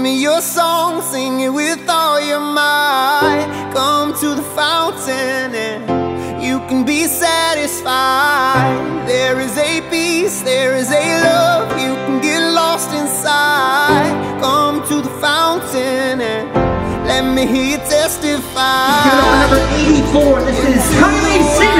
me your song, sing it with all your might. Come to the fountain and you can be satisfied. There is a peace, there is a love, you can get lost inside. Come to the fountain and let me hear you testify. Give it up for number 84, this is Kylie.